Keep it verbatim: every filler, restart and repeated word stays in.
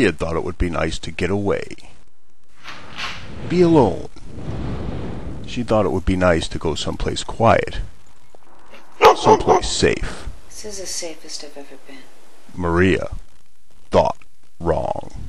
Maria thought it would be nice to get away. Be alone. She thought it would be nice to go someplace quiet. Someplace safe. This is the safest I've ever been. Maria thought wrong.